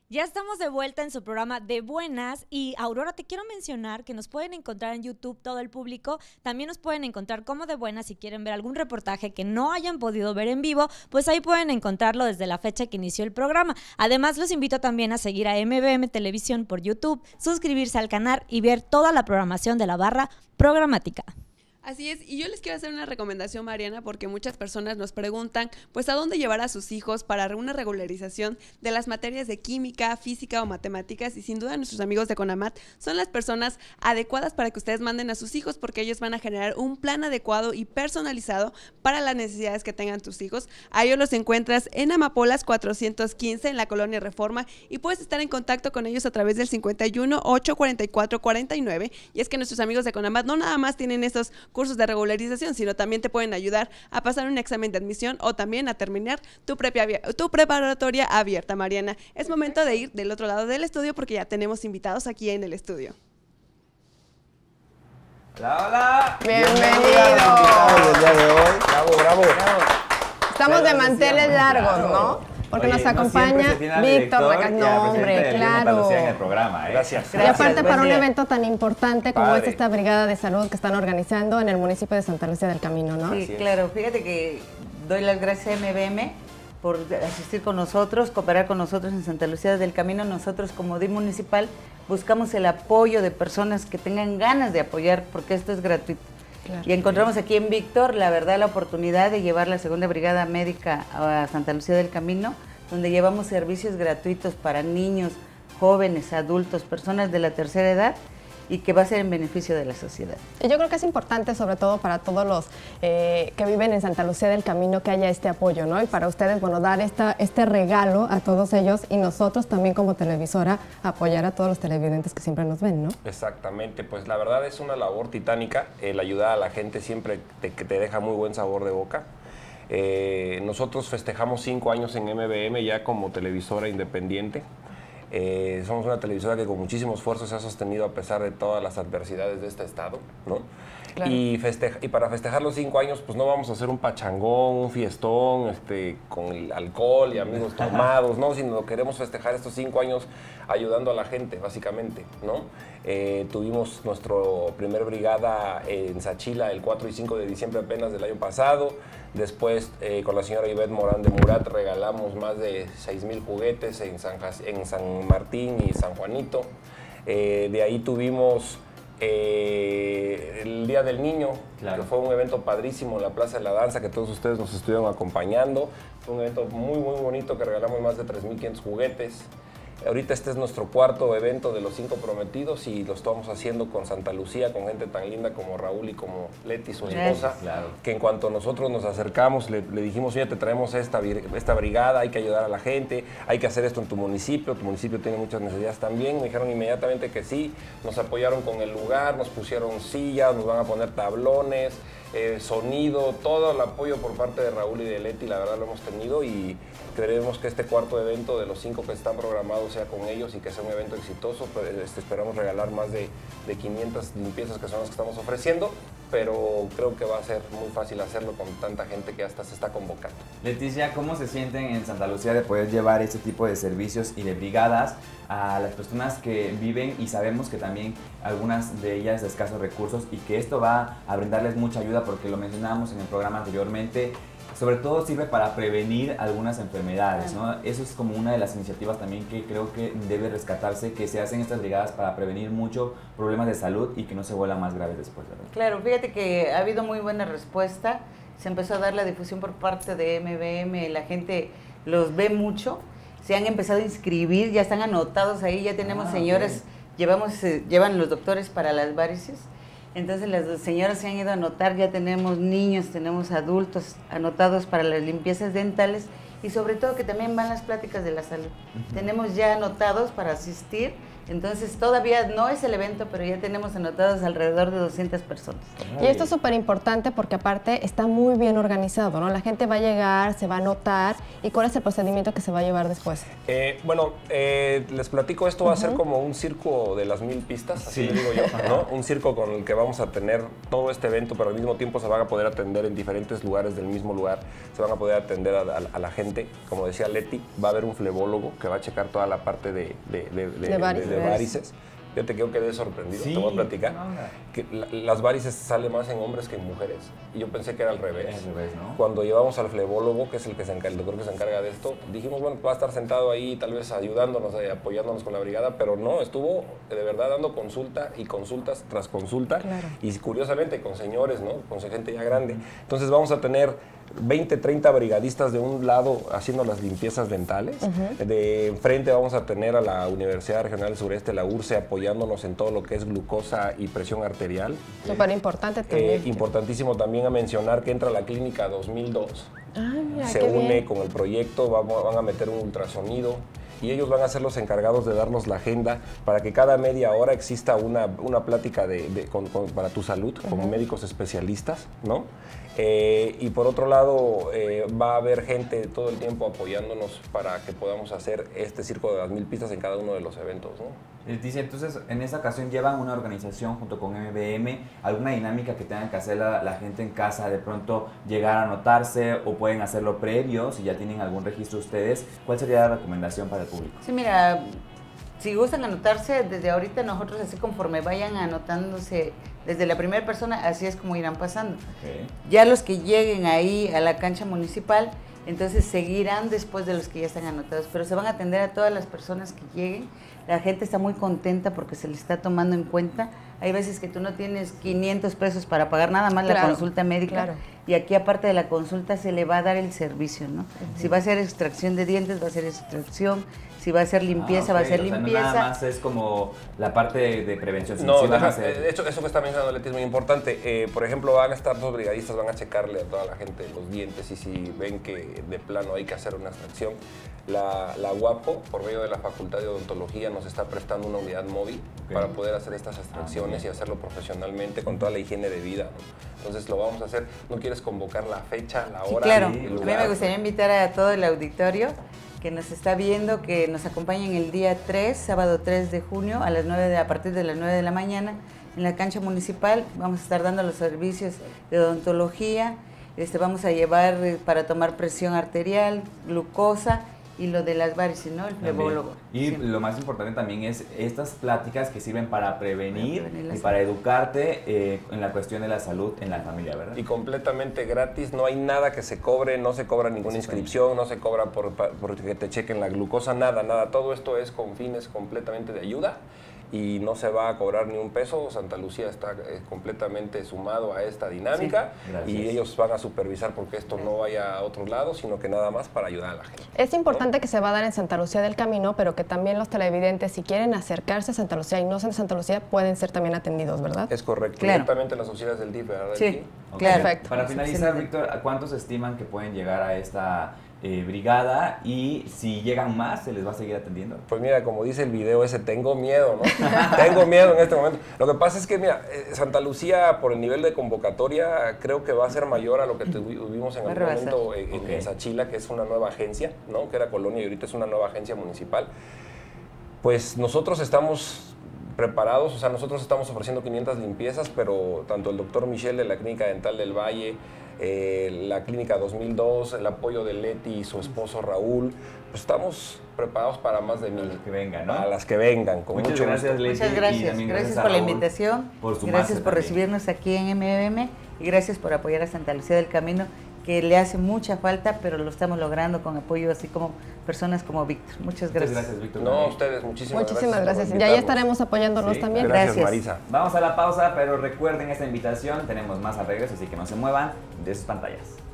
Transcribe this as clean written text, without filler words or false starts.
Ya estamos de vuelta en su programa De Buenas y Aurora, te quiero mencionar que nos pueden encontrar en YouTube todo el público, también nos pueden encontrar como De Buenas si quieren ver algún reportaje que no hayan podido ver en vivo, pues ahí pueden encontrarlo desde la fecha que inició el programa. Además los invito también a seguir a MBM Televisión por YouTube, suscribirse al canal y ver toda la programación de la barra programática. Así es, y yo les quiero hacer una recomendación, Mariana, porque muchas personas nos preguntan, pues, ¿a dónde llevar a sus hijos para una regularización de las materias de química, física o matemáticas? Y sin duda nuestros amigos de CONAMAT son las personas adecuadas para que ustedes manden a sus hijos, porque ellos van a generar un plan adecuado y personalizado para las necesidades que tengan tus hijos. A ellos los encuentras en Amapolas 415, en la Colonia Reforma, y puedes estar en contacto con ellos a través del 51 844 49. Y es que nuestros amigos de CONAMAT no nada más tienen esos cursos de regularización, sino también te pueden ayudar a pasar un examen de admisión o también a terminar tu preparatoria abierta, Mariana. Es momento de ir del otro lado del estudio porque ya tenemos invitados aquí en el estudio. Hola, hola. Bienvenidos. El día de hoy. Bravo, bravo. Estamos de manteles largos, ¿no? Porque nos acompaña Víctor Macas. No, hombre, claro. En el programa, ¿eh? Gracias. Y aparte para un evento tan importante como es esta brigada de salud que están organizando en el municipio de Santa Lucía del Camino, ¿no? Sí, claro. Fíjate que doy las gracias a MBM por asistir con nosotros, cooperar con nosotros en Santa Lucía del Camino. Nosotros como DIF municipal buscamos el apoyo de personas que tengan ganas de apoyar porque esto es gratuito. Claro. Y encontramos aquí en Víctor, la verdad, la oportunidad de llevar la segunda brigada médica a Santa Lucía del Camino, donde llevamos servicios gratuitos para niños, jóvenes, adultos, personas de la tercera edad y que va a ser en beneficio de la sociedad. Y yo creo que es importante, sobre todo para todos los que viven en Santa Lucía del Camino, que haya este apoyo, ¿no? Y para ustedes, bueno, dar este regalo a todos ellos y nosotros también como televisora apoyar a todos los televidentes que siempre nos ven, ¿no? Exactamente, pues la verdad es una labor titánica, el ayudar a la gente siempre te deja muy buen sabor de boca. Nosotros festejamos 5 años en MBM ya como televisora independiente. Somos una televisora que con muchísimo esfuerzo se ha sostenido a pesar de todas las adversidades de este estado, ¿no? Claro. Y para festejar los 5 años, pues no vamos a hacer un pachangón, un fiestón, con el alcohol y amigos tomados, ¿no? Sino queremos festejar estos 5 años ayudando a la gente, básicamente, ¿no? Tuvimos nuestro primer brigada en Sachila el 4 y 5 de diciembre apenas del año pasado. Después, con la señora Ivette Morán de Murat, regalamos más de 6,000 juguetes en San Martín y San Juanito. De ahí tuvimos el Día del Niño, claro, que fue un evento padrísimo en la Plaza de la Danza, que todos ustedes nos estuvieron acompañando. Fue un evento muy, muy bonito que regalamos más de 3,500 juguetes. Ahorita este es nuestro 4º evento de los 5 prometidos y lo estamos haciendo con Santa Lucía, con gente tan linda como Raúl y como Leti, su esposa, claro, que en cuanto nosotros nos acercamos le dijimos, mira, te traemos esta brigada, hay que ayudar a la gente, hay que hacer esto en tu municipio tiene muchas necesidades también. Me dijeron inmediatamente que sí, nos apoyaron con el lugar, nos pusieron sillas, nos van a poner tablones, sonido, todo el apoyo por parte de Raúl y de Leti, la verdad lo hemos tenido y queremos que este 4º evento de los 5 que están programados sea con ellos y que sea un evento exitoso. Esperamos regalar más de 500 limpiezas que son las que estamos ofreciendo, pero creo que va a ser muy fácil hacerlo con tanta gente que hasta se está convocando. Leticia, ¿cómo se sienten en Santa Lucía de poder llevar este tipo de servicios y de brigadas a las personas que viven y sabemos que también algunas de ellas de escasos recursos y que esto va a brindarles mucha ayuda porque lo mencionábamos en el programa anteriormente? Sobre todo sirve para prevenir algunas enfermedades, ¿no? Eso es como una de las iniciativas también que creo que debe rescatarse, que se hacen estas brigadas para prevenir mucho problemas de salud y que no se vuelvan más graves después, ¿verdad? Claro, fíjate que ha habido muy buena respuesta, se empezó a dar la difusión por parte de MBM, la gente los ve mucho, se han empezado a inscribir, ya están anotados ahí, ya tenemos señores, llevan los doctores para las varices. Entonces las señoras se han ido a anotar, ya tenemos niños, tenemos adultos anotados para las limpiezas dentales y sobre todo que también van las pláticas de la salud. Tenemos ya anotados para asistir Entonces todavía no es el evento, pero ya tenemos anotados alrededor de 200 personas. Y esto es súper importante porque aparte está muy bien organizado, ¿no? La gente va a llegar, se va a anotar. ¿Y cuál es el procedimiento que se va a llevar después? Les platico, esto va a ser como un circo de las 1000 pistas, así le digo yo, ¿no? Un circo con el que vamos a tener todo este evento, pero al mismo tiempo se van a poder atender en diferentes lugares del mismo lugar, se van a poder atender a la gente. Como decía Leti, va a haber un flebólogo que va a checar toda la parte de varices. Yo te quedé sorprendido, te voy a platicar. Que las varices salen más en hombres que en mujeres. Y yo pensé que era al revés. ¿No? Cuando llevamos al flebólogo, que es el doctor que se encarga de esto, dijimos, bueno, va a estar sentado ahí, tal vez ayudándonos, apoyándonos con la brigada, pero no, estuvo de verdad dando consulta y consultas tras consulta. Claro. Y curiosamente con señores, ¿no? Con gente ya grande. Entonces vamos a tener 20, 30 brigadistas de un lado haciendo las limpiezas dentales. De enfrente vamos a tener a la Universidad Regional Sureste, la URSE, apoyándonos en todo lo que es glucosa y presión arterial. Súper importante también. Importantísimo también a mencionar que entra la Clínica 2002. Mira, se une con el proyecto, van a meter un ultrasonido y ellos van a ser los encargados de darnos la agenda para que cada media hora exista una plática para tu salud con médicos especialistas, ¿no? Y por otro lado, va a haber gente todo el tiempo apoyándonos para que podamos hacer este circo de las 1000 pistas en cada uno de los eventos, ¿no? Dice, entonces, en esta ocasión llevan una organización junto con MBM, alguna dinámica que tengan que hacer la gente en casa, de pronto llegar a anotarse o pueden hacerlo previo, si ya tienen algún registro ustedes. ¿Cuál sería la recomendación para el público? Sí, mira, si gustan anotarse, desde ahorita nosotros así conforme vayan anotándose, desde la primera persona, así es como irán pasando. Ya los que lleguen ahí a la cancha municipal, entonces seguirán después de los que ya están anotados, pero se van a atender a todas las personas que lleguen. La gente está muy contenta porque se les está tomando en cuenta. Hay veces que tú no tienes 500 pesos para pagar nada más la consulta médica, y aquí aparte de la consulta se le va a dar el servicio, ¿no? Si va a ser extracción de dientes, va a ser extracción. Si va a ser limpieza, va a ser limpieza. No nada más es como la parte de prevención. No, de hecho, eso que está mencionando Leti es muy importante. Por ejemplo, van a estar 2 brigadistas, van a checarle a toda la gente los dientes y si ven que de plano hay que hacer una extracción. La UAPO, por medio de la Facultad de Odontología, nos está prestando una unidad móvil para poder hacer estas extracciones y hacerlo profesionalmente con toda la higiene de vida, ¿no? Entonces lo vamos a hacer. ¿No quieres convocar la fecha, la hora? Sí, claro. A mí me gustaría invitar a todo el auditorio que nos está viendo, que nos acompañen el día 3, sábado 3 de junio, a partir de las 9 de la mañana, en la cancha municipal. Vamos a estar dando los servicios de odontología, vamos a llevar para tomar presión arterial, glucosa y lo de las varices, ¿no? El flebólogo. Y lo más importante también es estas pláticas que sirven para prevenir y para educarte en la cuestión de la salud en la familia, ¿verdad? Y completamente gratis, no hay nada que se cobre, no se cobra ninguna inscripción, no se cobra por que te chequen la glucosa, nada. Todo esto es con fines completamente de ayuda y no se va a cobrar ni un peso. Santa Lucía está completamente sumado a esta dinámica y ellos van a supervisar porque esto no vaya a otros lados, sino que nada más para ayudar a la gente. Es importante que se va a dar en Santa Lucía del Camino, pero que también los televidentes, si quieren acercarse a Santa Lucía y no son de Santa Lucía, pueden ser también atendidos, ¿verdad? Es correcto, directamente en las oficinas del DIF, ¿verdad? Sí, claro. Perfecto. Para finalizar, Víctor, ¿a cuántos estiman que pueden llegar a esta brigada y si llegan más, se les va a seguir atendiendo? Pues mira, como dice el video ese, tengo miedo, ¿no? Tengo miedo en este momento. Lo que pasa es que, mira, Santa Lucía, por el nivel de convocatoria, creo que va a ser mayor a lo que tuvimos en algún momento en Sachila, que es una nueva agencia, ¿no? Que era colonia y ahorita es una nueva agencia municipal. Pues nosotros estamos preparados, o sea, nosotros estamos ofreciendo 500 limpiezas, pero tanto el doctor Michel de la Clínica Dental del Valle, la Clínica 2002, el apoyo de Leti y su esposo Raúl, pues estamos preparados para más de 1000. Que vengan, ¿no? Para las que vengan, con muchas mucho gracias, gusto. Leti. Muchas gracias. Gracias por la invitación. Gracias por recibirnos aquí en MBM y gracias por apoyar a Santa Lucía del Camino, que le hace mucha falta, pero lo estamos logrando con apoyo así como personas como Víctor. Muchas gracias. Muchas gracias, Víctor. No, a ustedes, muchísimas gracias. Ya estaremos apoyándonos también. Gracias, Marisa. Vamos a la pausa, pero recuerden esta invitación. Tenemos más al regreso, así que no se muevan de sus pantallas.